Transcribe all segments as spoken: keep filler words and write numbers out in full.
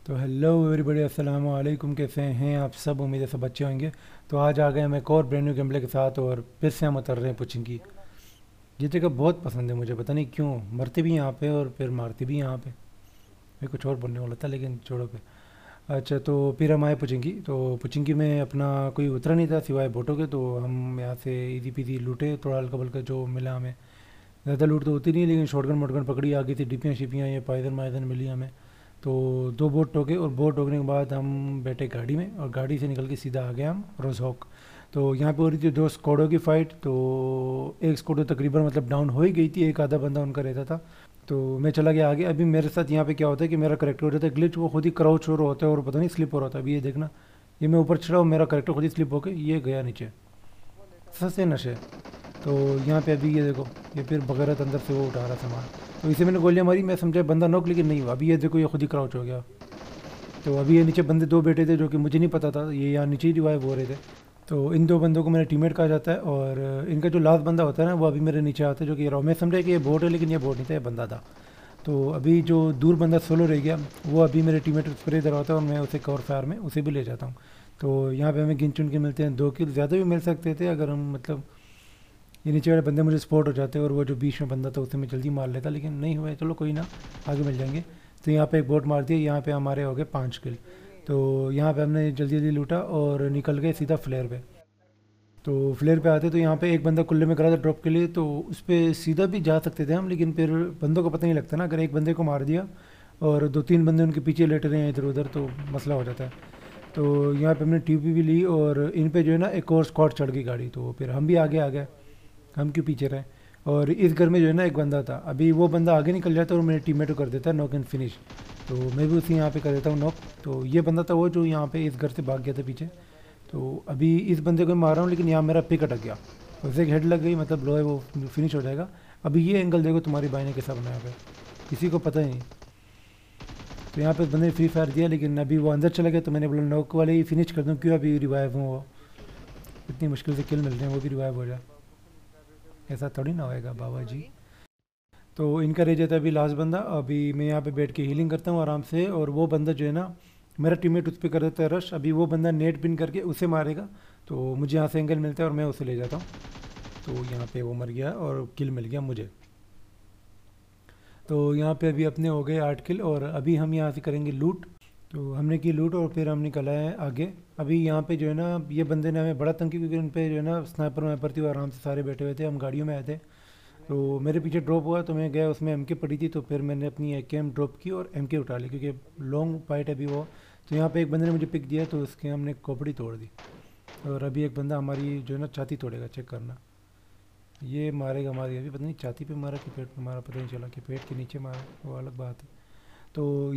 तो hello everybody, अस्सलाम वालेकुम। कैसे हैं आप सब? उम्मीद है सब अच्छे होंगे। तो आज आ गए हम एक और ब्रांड न्यू गेम प्ले के साथ, और फिर से हम उतर रहे हैं पुचिंकी। ये जगह बहुत पसंद है मुझे, पता नहीं क्यों। मरते भी यहाँ पे और फिर मारते भी यहाँ पे। मैं कुछ और बोलने वाला था लेकिन छोड़ो पे। अच्छा, तो फिर हम आए पुचिंकी। तो पुचिंकी में अपना कोई उतरा नहीं था सिवाय बोटों के, तो हम यहाँ से इजी पीजी लूटे थोड़ा हल्का फुल्का जो मिला हमें। ज़्यादा लूट तो होती नहीं, लेकिन शॉटगन वॉटगन पकड़ी, आ गई थी डिपियाँ शिपियाँ, ये पाइजन माइजन मिली हमें। तो दो बोट ठोके, और बोट ठोकने के बाद हम बैठे गाड़ी में, और गाड़ी से निकल के सीधा आ गए हम रोजहॉक। तो यहाँ पे हो रही थी दो स्क्वाडों की फ़ाइट। तो एक स्क्वाडो तकरीबन मतलब डाउन हो ही गई थी, एक आधा बंदा उनका रहता था। तो मैं चला गया आगे। अभी मेरे साथ यहाँ पे क्या होता है कि मेरा करेक्टर हो जाता है ग्लिच, वो खुद ही क्राउच हो रहा होता है और पता नहीं स्लिप हो रहा था। अभी ये देखना, ये मैं ऊपर चढ़ा और मेरा करेक्टर खुद ही स्लिप होकर ये गया नीचे। सस्ते नशे। तो यहाँ पे अभी ये देखो, ये फिर बगैरत अंदर से वो उठा रहा सामान। तो इसे मैंने गोलियां मारी, मैं समझा बंदा नॉक, लेकिन नहीं हुआ। अभी ये देखो, ये खुद ही क्राउच हो गया। तो अभी ये नीचे बंदे दो बैठे थे जो कि मुझे नहीं पता था, ये यहाँ नीचे ही रिवाइव हो रहे थे। तो इन दो बंदों को मेरा टीममेट कहा जाता है, और इनका जो लास्ट बंदा होता है ना, वो अभी मेरे नीचे आता है, जो कि मैं समझा कि ये बोट है, लेकिन ये बोट नहीं था, ये बंदा था। तो अभी जो दूर बंदा सोलो रह गया, वो अभी मेरे टीममेट स्प्रे दे रहा होता है, और मैं उसे कवर फायर में उसे भी ले जाता हूँ। तो यहाँ पे हमें गिन चुन के मिलते हैं दो किल, ज़्यादा भी मिल सकते थे अगर हम मतलब ये नीचे वाले बंदे मुझे स्पॉट हो जाते, और वो जो बीच में बंदा था उसे मैं जल्दी मार लेता, लेकिन नहीं हुआ। चलो कोई ना, आगे मिल जाएंगे। तो यहाँ पे एक बोट मार दिया, यहाँ पे हमारे हो गए पाँच किल। तो यहाँ पे हमने जल्दी जल्दी लूटा और निकल गए सीधा फ्लेयर पे। तो फ्लेयर पे आते तो यहाँ पे एक बंदा कुल्ले में करा था ड्रॉप के लिए, तो उस पर सीधा भी जा सकते थे हम, लेकिन फिर बंदों को पता नहीं लगता ना, अगर एक बंदे को मार दिया और दो तीन बंदे उनके पीछे लेटे रहे हैं इधर उधर, तो मसला हो जाता है। तो यहाँ पे हमने टीपी भी ली, और इन पे जो है ना एक और स्क्वाड चढ़ गई गाड़ी, तो फिर हम भी आगे आ गए। हम क्यों पीछे रहे। और इस घर में जो है ना एक बंदा था, अभी वो बंदा आगे निकल जाता है और मेरे टीममेट को कर देता है नॉक एंड फिनिश। तो मैं भी उसी यहाँ पे कर देता हूँ नॉक। तो ये बंदा था वो जो यहाँ पे इस घर से भाग गया था पीछे। तो अभी इस बंदे को मैं मार रहा हूँ, लेकिन यहाँ मेरा पिक अटक गया, उसे एक हेड लग गई, मतलब लो है वो फिनिश हो जाएगा। अभी ये एंगल देखो तुम्हारी भाई ने कैसा बनाया हुआ है, किसी को पता ही नहीं। तो यहाँ पे उस बंदे ने फ्री फायर दिया, लेकिन अभी वो अंदर चला गया, तो मैंने बोला नॉक वाले ही फिनिश कर दूँ, क्यों अभी रिवाइव हूँ वो, इतनी मुश्किल से किल मिल रहे हैं, वो भी रिवाइव हो जाए, ऐसा थोड़ी ना होएगा बाबा जी। तो इनका रह जाता है अभी लास्ट बंदा। अभी मैं यहाँ पे बैठ के हीलिंग करता हूँ आराम से, और वो बंदा जो है ना मेरा टीममेट उस पर कर देता है रश। अभी वो बंदा नेट पिन करके उसे मारेगा, तो मुझे यहाँ से एंगल मिलता है और मैं उसे ले जाता हूँ। तो यहाँ पे वो मर गया और किल मिल गया मुझे। तो यहाँ पे अभी अपने हो गए आठ किल, और अभी हम यहाँ से करेंगे लूट। तो हमने की लूट और फिर हम निकल आए आगे। अभी यहाँ पे जो है ना ये बंदे ने हमें बड़ा तंग किया, क्योंकि उन पे जो है ना स्नाइपर वाइपर थी, वो आराम से सारे बैठे हुए थे, हम गाड़ियों में आए थे। तो मेरे पीछे ड्रॉप हुआ, तो मैं गया, उसमें एम के पड़ी थी, तो फिर मैंने अपनी ए के एम ड्रॉप की और एम के उठा ली, क्योंकि लॉन्ग फाइट है अभी वो। तो यहाँ पे एक बंदे ने मुझे पिक दिया, तो उसके हमने खोपड़ी तोड़ दी। और अभी एक बंदा हमारी जो है ना छाती तोड़ेगा, चेक करना। ये मारेगा हमारी, अभी पता नहीं छाती पे मारा कि पेट पे मारा, पता नहीं चला कि पेट के नीचे मारा, वो अलग बात है। तो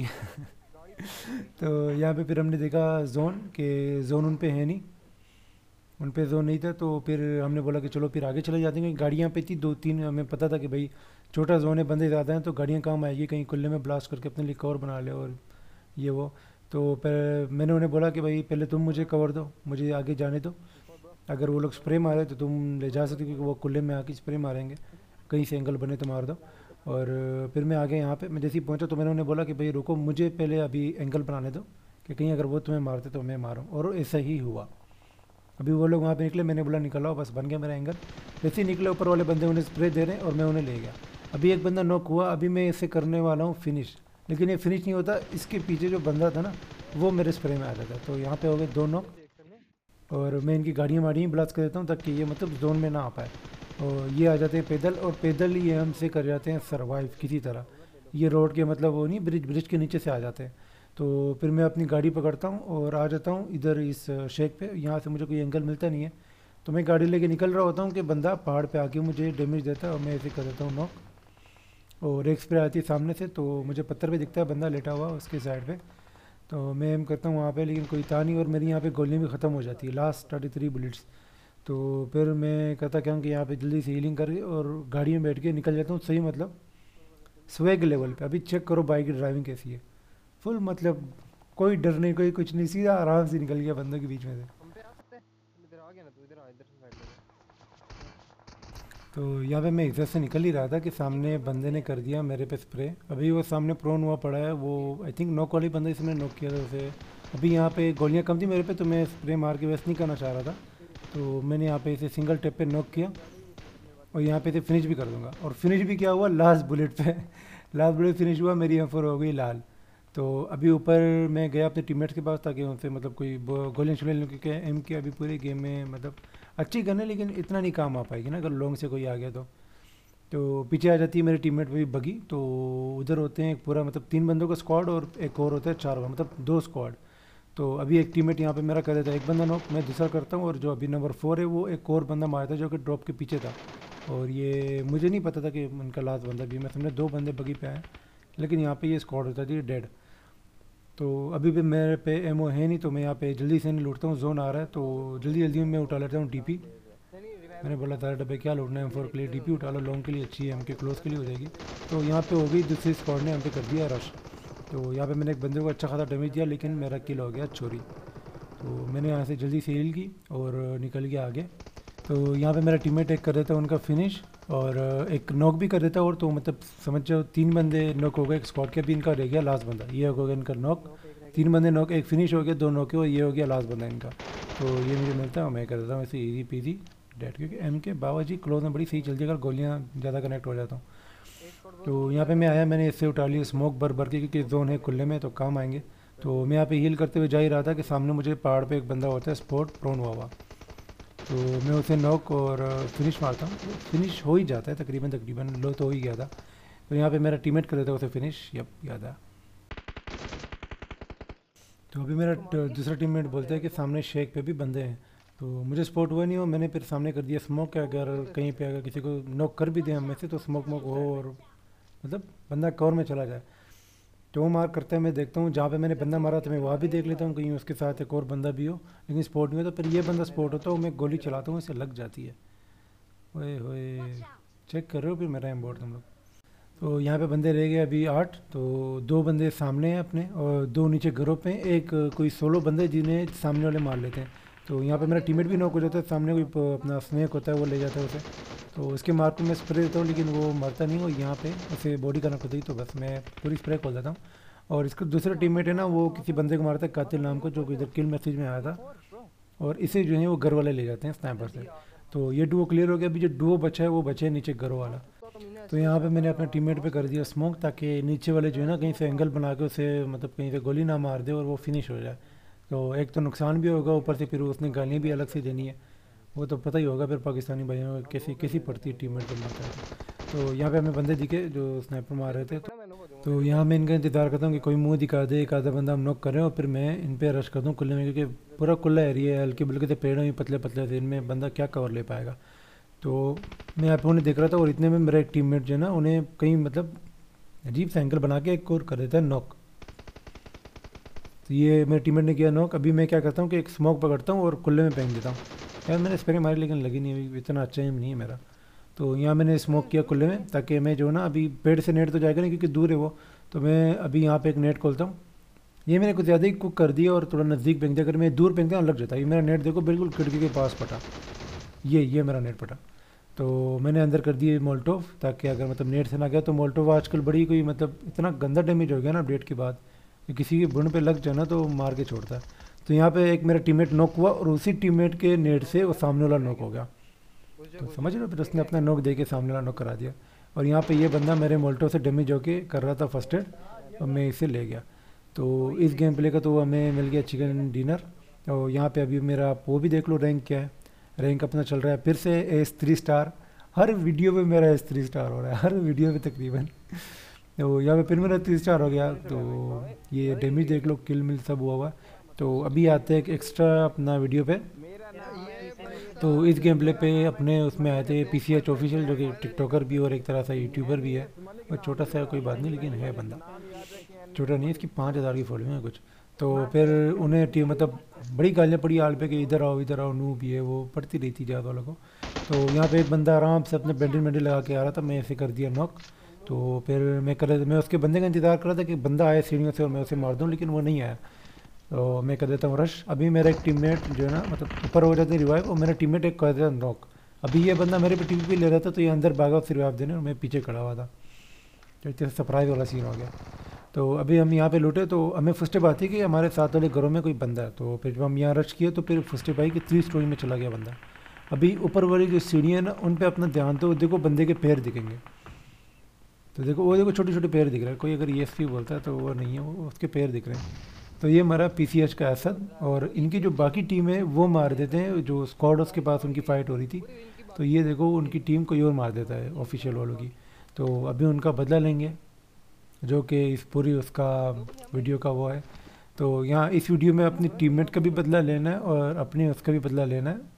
तो यहाँ पे फिर हमने देखा जोन के जोन उन पे है नहीं, उन पे जोन नहीं था। तो फिर हमने बोला कि चलो फिर आगे चले जाते हैं, क्योंकि गाड़ियाँ पे थी दो तीन, हमें पता था कि भाई छोटा जोन है, बंदे ज़्यादा हैं, तो गाड़ियाँ काम आएगी, कहीं कुल्ले में ब्लास्ट करके अपने लिए कवर बना ले और ये वो। तो फिर मैंने उन्हें बोला कि भाई पहले तुम मुझे कवर दो, मुझे आगे जाने दो। अगर वो लोग स्प्रे मारे तो तुम ले जा सकते हो, क्योंकि वो कुल्ले में आके स्प्रे मारेंगे, कहीं से एंगल बने तो मार दो। और फिर मैं आगे यहाँ पे मैं जैसे ही पहुँचा, तो मैंने उन्हें बोला कि भाई रुको, मुझे पहले अभी एंगल बनाने दो, कि कहीं अगर वो तुम्हें मारते तो मैं मारूँ, और ऐसा ही हुआ। अभी वो लोग वहाँ पे निकले, मैंने बोला निकल आओ, बस बन गया मेरा एंगल। जैसे ही निकले, ऊपर वाले बंदे उन्हें स्प्रे दे रहे हैं और मैं उन्हें ले गया। अभी एक बंदा नॉक हुआ, अभी मैं इसे करने वाला हूँ फिनिश, लेकिन ये फिनिश नहीं होता, इसके पीछे जो बंदा था ना वो मेरे स्प्रे में आ जाता। तो यहाँ पे हो गए दो नॉक, और मैं इनकी गाड़ियाँ वाड़ियाँ ब्लास्ट कर देता हूँ, ताकि ये मतलब जोन में ना आ पाए। और ये आ जाते हैं पैदल, और पैदल ही ये हमसे कर जाते हैं सर्वाइव किसी तरह। ये रोड के मतलब वो नहीं, ब्रिज ब्रिज के नीचे से आ जाते हैं। तो फिर मैं अपनी गाड़ी पकड़ता हूँ और आ जाता हूँ इधर इस शेक पे। यहाँ से मुझे कोई एंगल मिलता नहीं है, तो मैं गाड़ी लेके निकल रहा होता हूँ कि बंदा पहाड़ पे आके मुझे डैमेज देता है, और मैं ऐसे कर देता हूँ नॉक। और एक स्प्रे आती है सामने से, तो मुझे पत्थर पे दिखता है बंदा लेटा हुआ उसके साइड पे। तो मैं एम करता हूँ वहाँ पे, लेकिन कोई था नहीं, और मेरी यहाँ पे गोलियाँ भी ख़त्म हो जाती है, लास्ट थर्टी थ्री बुलेट्स। तो फिर मैं कहता क्या हूँ कि यहाँ पे जल्दी से हीलिंग करके और गाड़ी में बैठ के निकल जाता हूँ, सही मतलब स्वैग लेवल पे। अभी चेक करो बाइक की ड्राइविंग कैसी है, फुल मतलब कोई डर नहीं, कोई कुछ नहीं, सीधा आराम से निकल गया बंदों के बीच में से। तो यहाँ पे मैं एग्जैक्ट से निकल ही रहा था कि सामने बंदे ने कर दिया मेरे पे स्प्रे। अभी वो सामने प्रोन हुआ पड़ा है, वो आई थिंक नॉक वाली बंदा इसने नॉक किया था उसे। अभी यहाँ पे गोलियाँ कम थी मेरे पे, तो मैं स्प्रे मार के वेस्ट नहीं करना चाह रहा था, तो मैंने यहाँ पे इसे सिंगल टेप पे नॉक किया और यहाँ पे इसे फिनिश भी कर दूंगा। और फिनिश भी क्या हुआ, लास्ट बुलेट पे लास्ट बुलेट फिनिश हुआ, मेरी एम फोर हो गई लाल। तो अभी ऊपर मैं गया अपने टीममेट्स के पास ताकि उनसे मतलब कोई गोलियाँ छोले लूँ, क्योंकि एम के अभी पूरे गेम में मतलब अच्छी गन है लेकिन इतना नहीं काम आ पाएगी ना अगर लॉन्ग से कोई आ गया तो। तो पीछे आ जाती है मेरे टीममेट पे भी बगी, तो उधर होते हैं एक पूरा मतलब तीन बंदों का स्क्वाड और एक और होता है चार, मतलब दो स्क्वाड। तो अभी एक टीममेट यहाँ पे मेरा कर देता है, एक बंदा नॉक, मैं दूसरा करता हूँ, और जो अभी नंबर फोर है वो एक और बंदा मारता है जो कि ड्रॉप के पीछे था। और ये मुझे नहीं पता था कि उनका लास्ट बंदा भी, मैं समझे दो बंदे बगी पे आए, लेकिन यहाँ पे ये स्क्वाड होता थी डेड। तो अभी भी मेरे पे एमओ है नहीं, तो मैं यहाँ पे जल्दी से नहीं लूटता हूँ, जोन आ रहा है तो जल्दी जल्दी में मैं उठा लेता हूँ डीपी। मैंने बोला था डब्बे क्या लूटना है, एम फोर के लिए डीपी उठा लो, लॉन्ग के लिए अच्छी है, एम के क्लोज के लिए हो जाएगी। तो यहाँ पे हो गई, दूसरी स्क्वाड ने हम पे कर दिया रश। तो यहाँ पे मैंने एक बंदे को अच्छा खासा डैमेज दिया, लेकिन मेरा किल हो गया चोरी। तो मैंने यहाँ से जल्दी से हील की और निकल गया आगे। तो यहाँ पे मेरा टीममेट एक कर देता है उनका फिनिश, और एक नॉक भी कर देता है, और तो मतलब समझ जाओ तीन बंदे नॉक हो गए, एक स्क्वाड के भी इनका रह गया लास्ट बंदा, ये हो गया इनका नॉक। तीन बंदे नॉक, एक फिनिश हो गया, दो नॉक और ये हो गया लास्ट बंदा इनका। तो ये मुझे मिलता है, मैं कर देता हूँ ऐसे ईजी पीजी डेट, क्योंकि एम के बाबाजी क्लोज में बड़ी सही चलती है अगर गोलियाँ ज़्यादा कनेक्ट हो जाता हूँ। तो यहाँ पे मैं आया, मैंने इससे उठा लिया स्मोक भर भर के, क्योंकि जोन है खुले में तो काम आएंगे। तो मैं यहाँ पे हील करते हुए जा ही रहा था कि सामने मुझे पहाड़ पे एक बंदा होता है स्पॉट प्रोन हुआ हुआ, तो मैं उसे नॉक और फिनिश मारता हूँ, फिनिश हो ही जाता है तकरीबन तकरीबन, लो तो हो ही गया था। तो यहाँ पे मेरा टीममेट कर देता है उसे फिनिश, यप याद है। तो अभी मेरा दूसरा टीममेट बोलता है कि सामने शेक पे भी बंदे हैं, तो मुझे स्पॉट हुआ नहीं हो, मैंने फिर सामने कर दिया स्मोक, अगर कहीं पे अगर किसी को नॉक कर भी दें हम में से तो स्मोक मोक हो और मतलब बंदा कवर में चला जाए। तो वो मार करते हैं, मैं देखता हूँ जहाँ पे मैंने बंदा मारा था मैं वहाँ भी देख लेता हूँ कहीं उसके साथ एक और बंदा भी हो, लेकिन स्पॉट नहीं हो, तो फिर ये बंदा स्पॉट होता है, मैं गोली चलाता हूँ इसे लग जाती है। ओए होए, चेक कर रहे हो फिर मेरा एम बोर्ड तुम लोग। तो यहाँ पे बंदे रह गए अभी आठ, तो दो बंदे सामने हैं अपने और दो नीचे घरों पे, एक कोई सोलो बंदे जिन्हें सामने वाले मार लेते हैं। तो यहाँ पे मेरा टीममेट भी नॉक हो जाता है, सामने कोई प- अपना स्नेक होता है वो ले जाता है उसे, तो उसके मार पे मैं स्प्रे देता हूँ, लेकिन वो मरता नहीं, वो यहाँ पे उसे बॉडी का नॉक होता ही, तो बस मैं पूरी स्प्रे खोल देता हूँ। और इसका दूसरा टीममेट है ना, वो किसी बंदे को मारता है कातिल नाम को, जो कि इधर किल मैसेज में आया था, और इसे जो है वो घर वाले ले जाते हैं स्नाइपर से। तो ये डुओ क्लियर हो गया, अभी जो डुओ बचा है वो बचे है नीचे घरों वाला। तो यहाँ पे मैंने अपने टीममेट पे कर दिया स्मोक, ताकि नीचे वाले जो है ना कहीं से एंगल बना के उसे मतलब कहीं से गोली ना मार दे और वो फिनिश हो जाए। तो एक तो नुकसान भी होगा, ऊपर से फिर उसने गालियाँ भी अलग से देनी है, वो तो पता ही होगा फिर पाकिस्तानी भाइयों को कैसी कैसी पड़ती है टीममेट पे मारता है। तो यहाँ पे हमें बंदे दिखे जो स्नाइपर मार रहे थे, तो, तो यहाँ मैं इनका इंतज़ार करता हूँ कि कोई मुंह दिखा दे, एक आधा बंदा हम नॉक करें और फिर मैं इन पे रश कर दूँ खुले में, क्योंकि पूरा खुला एरिया है, हल्के बुल्के से पेड़ हैं पतले पतले से, इनमें बंदा क्या कवर ले पाएगा। तो मैं यहाँ पे उन्हें देख रहा था, और इतने में मेरा एक टीममेट जो है ना उन्हें कहीं मतलब अजीब सा एंगल बना के एक और कर देता है नॉक। तो ये मेरे टीममेट ने किया नॉक। अभी मैं क्या करता हूँ कि एक स्मोक पकड़ता हूँ और कुल्ले में फेंक देता हूँ, यार मैंने स्प्रे मारी लेकिन लगी नहीं, अभी इतना अच्छा एम नहीं है मेरा। तो यहाँ मैंने स्मोक किया कुल्ले में, ताकि मैं जो ना अभी पेड़ से नेट तो जाएगा नहीं क्योंकि दूर है वो, तो मैं अभी यहाँ पे एक नेट खोलता हूँ। ये मैंने कुछ ज़्यादा ही कुक कर दिया और थोड़ा नज़दीक फेंक दिया, अगर मैं दूर फेंकता हूँ लग जाता है। ये मेरा नेट देखो बिल्कुल खिड़की के पास पटा, ये ये मेरा नेट पटा। तो मैंने अंदर कर दिए मोल्टोव, ताकि अगर मतलब नेट से ना गया तो मोल्टोव आजकल बड़ी कोई मतलब इतना गंदा डैमेज हो गया ना अपडेट के बाद, कि किसी के बुन पे लग जाए ना तो मार के छोड़ता है। तो यहाँ पे एक मेरा टीममेट नॉक हुआ और उसी टीममेट के नेट से वो सामने वाला नॉक हो गया, तो समझ रहे हो, फिर उसने अपना नॉक दे के सामने वाला नॉक करा दिया। और यहाँ पे ये बंदा मेरे मोल्टो से डैमेज होके कर रहा था फर्स्ट एड, और मैं इसे ले गया। तो इस गेम प्ले का तो हमें मिल गया चिकन डिनर। और यहाँ पे अभी मेरा वो भी देख लो रैंक क्या है, रैंक अपना चल रहा है फिर से एस थ्री स्टार, हर वीडियो पे मेरा एस थ्री स्टार हो रहा है, हर वीडियो पे तकरीबन। तो यहाँ पे फिर मेरा थ्री स्टार हो गया। तो ये डैमेज देख लो, किल मिल सब हुआ हुआ। तो अभी आते हैं एक एक्स्ट्रा अपना वीडियो पे। तो इस गेम प्ले पे अपने उसमें आए थे पी सी एच ऑफिशियल, जो कि टिकटॉकर भी और एक तरह से यूट्यूबर भी है, और छोटा सा कोई बात नहीं लेकिन है बंदा, छोटा नहीं, इसकी पाँच हज़ार की फॉलोइंग है कुछ। तो फिर उन्हें टी मतलब बड़ी गालियाँ पड़ी आल पे कि इधर आओ इधर आओ, नू भी है वो पड़ती रही थी ज़्यादा वालों को। तो यहाँ पे एक बंदा आराम से अपने बैंडल बैंडल लगा के आ रहा था, मैं ऐसे कर दिया नॉक। तो फिर मैं कर मैं उसके बंदे का इंतज़ार कर रहा था कि बंदा आए सीढ़ियों से और मैं उसे मार दूँ, लेकिन वो नहीं आया। तो मैं कर देता हूँ रश। अभी मेरा एक टीममेट जो है ना मतलब ऊपर हो जाते रिवाइव, और मेरा टीममेट एक कर देता नॉक। अभी ये बंदा मेरे पे टीवी पे ले रहा था तो ये अंदर भागा फिर रिवाइव देने और मैं पीछे खड़ा हुआ था। तो इतने सरप्राइज वाला सीन हो गया। तो अभी हम यहाँ पे लूटे तो हमें फर्स्ट स्टेप आती है कि हमारे साथ वाले घरों में कोई बंदा है। तो फिर जब हम यहाँ रश किए तो फिर फर्स्ट स्टेप आई कि थ्री स्टोरी में चला गया बंदा। अभी ऊपर वाली जो सीढ़ियाँ ना उन पे अपना ध्यान तो देखो, बंदे के पैर दिखेंगे। तो देखो वो देखो छोटे छोटे पैर दिख रहे हैं। कोई अगर ये एस बोलता है तो वो नहीं है, वो उसके पैर दिख रहे हैं। तो ये हमारा पी सी एच का असद, और इनकी जो बाकी टीम है वो मार देते हैं जो स्क्वाड्स के पास उनकी फ़ाइट हो रही थी। तो ये देखो उनकी टीम कोई और मार देता है ऑफिशियल वालों की। तो अभी उनका बदला लेंगे, जो कि इस पूरी उसका वीडियो का वो है। तो यहाँ इस वीडियो में अपनी टीममेट का भी बदला लेना है और अपने उसका भी बदला लेना है,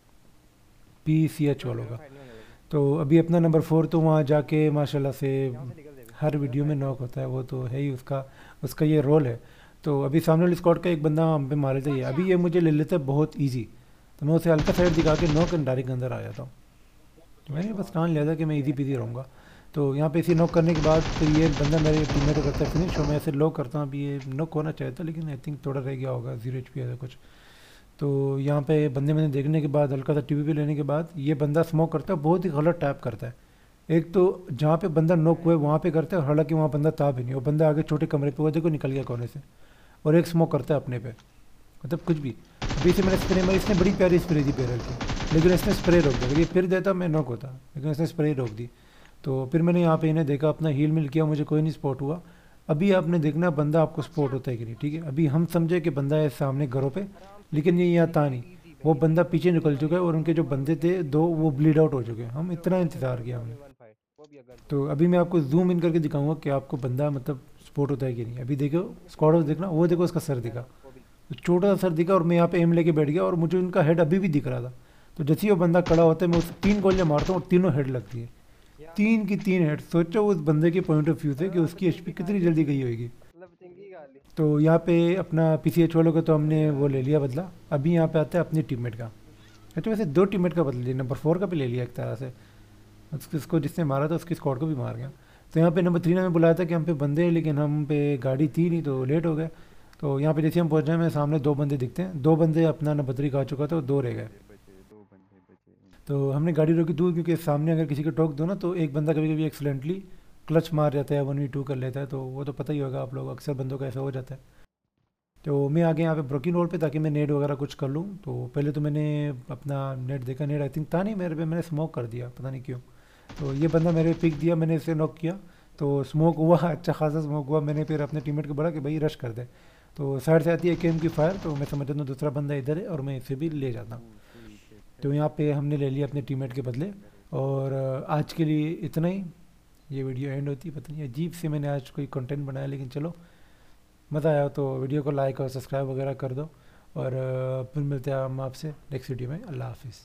पी सी एच वालों का। तो अभी अपना नंबर फोर तो वहाँ जाके माशाल्लाह से हर वीडियो में नॉक होता है, वो तो है ही उसका उसका ये रोल है। तो अभी सामने वाली स्क्वाड का एक बंदा हम पे मारे थे, अभी ये मुझे ले लेता है बहुत इजी। तो मैं उसे हल्का साइड दिखा के नॉक एंड डायरेक्ट अंदर आ जाता हूँ। तो मैंने बस ठान लिया था कि मैं इजी पीजी रहूँगा। तो यहाँ पे इसी नॉक करने के बाद फिर ये बंदा मेरे टीममेट को करता है फिनिश, और मैं ऐसे लॉक करता हूँ। अभी ये नॉक होना चाहिए था लेकिन आई थिंक थोड़ा रह गया होगा, जीरो एच पी ऐसा कुछ। तो यहाँ पे बंदे मैंने देखने के बाद हल्का सा टीवी पे लेने के बाद ये बंदा स्मोक करता है, बहुत ही गलत टैप करता है। एक तो जहाँ पे बंदा नॉक हुआ है वहाँ पे करता है, हालांकि वहाँ बंदा था भी नहीं, वो बंदा आगे छोटे कमरे पे वो देखो निकल गया कोने से। और एक स्मोक करता है अपने पे, मतलब कुछ भी। अभी से मैंने स्प्रे मारी, इसने बड़ी प्यारी स्प्रे दी पैरल की, लेकिन इसने स्प्रे रोक दिया। अगर ये फिर देता मैं नॉक होता, लेकिन इसने स्प्रे रोक दी। तो फिर मैंने यहाँ पे इन्हें देखा, अपना हील मिल किया, मुझे कोई नहीं स्पॉट हुआ। अभी आपने देखना बंदा आपको स्पॉट होता है कि नहीं, ठीक है। अभी हम समझे कि बंदा है सामने घरों पे, लेकिन ये यहाँ था नहीं, वो बंदा पीछे निकल चुका है और उनके जो बंदे थे दो वो ब्लीड आउट हो चुके हैं। हम इतना इंतज़ार किया हमने। तो अभी मैं आपको जूम इन करके दिखाऊंगा कि आपको बंदा मतलब स्पॉट होता है कि नहीं। अभी देखो स्क्वाड हाउस देखना, वो देखो उसका सर दिखा, तो छोटा सा सर दिखा, और मैं यहाँ पे एम लेके बैठ गया और मुझे उनका हेड अभी भी दिख रहा था। तो जैसे ही वो बंदा खड़ा होता है मैं उसे तीन गोलियाँ मारता हूँ और तीनों हेड लगती है, तीन की तीन हेड। सोचो उस बंदे के पॉइंट ऑफ व्यू से कि उसकी एचपी कितनी जल्दी गई होगी। तो यहाँ पे अपना पी सी एच वालों का तो हमने वो ले लिया बदला। अभी यहाँ पे आता है अपनी टीममेट का। अच्छा वैसे दो टीममेट का बदला लिया, नंबर फोर का भी ले लिया एक तरह से, उसको जिसने मारा था उसकी स्क्वाड को भी मार गया। तो यहाँ पे नंबर थ्री ने हमें बुलाया था कि हम पे बंदे हैं, लेकिन हम पे गाड़ी थी नहीं तो लेट हो गए। तो यहाँ पे जैसे हम पहुँच रहे हैं मेरे सामने दो बंदे दिखते हैं, दो बंदे अपना नंबर थ्री खा चुका था और दो रह गए। तो हमने गाड़ी रोकी दूर, क्योंकि सामने अगर किसी को टोक दो ना तो एक बंदा कभी कभी एक्सीडेंटली क्लच मार जाता है, वन वी टू कर लेता है। तो वो तो पता ही होगा आप लोग, अक्सर बंदों का ऐसा हो जाता है। तो मैं आ गया यहाँ पे ब्रोकिंग रोड पे ताकि मैं नेट वगैरह कुछ कर लूँ। तो पहले तो मैंने अपना नेट देखा, नेट आई थिंक था नहीं मेरे पे, मैंने स्मोक कर दिया पता नहीं क्यों। तो ये बंदा मेरे पे पिक दिया, मैंने इसे नॉक किया। तो स्मोक हुआ, अच्छा खासा स्मोक हुआ। मैंने फिर अपने टीममेट को बोला कि भाई रश कर दे। तो साइड से आती है केम की फायर, तो मैं समझ जाता हूँ दूसरा बंदा इधर है और मैं इसे भी ले जाता हूँ। तो यहाँ पे हमने ले लिया अपने टीममेट के बदले। और आज के लिए इतना ही, ये वीडियो एंड होती है। पता नहीं अजीब से मैंने आज कोई कंटेंट बनाया, लेकिन चलो मज़ा आया तो वीडियो को लाइक और सब्सक्राइब वगैरह कर दो। और फिर मिलते हैं हम आपसे नेक्स्ट वीडियो में। अल्लाह हाफिज़।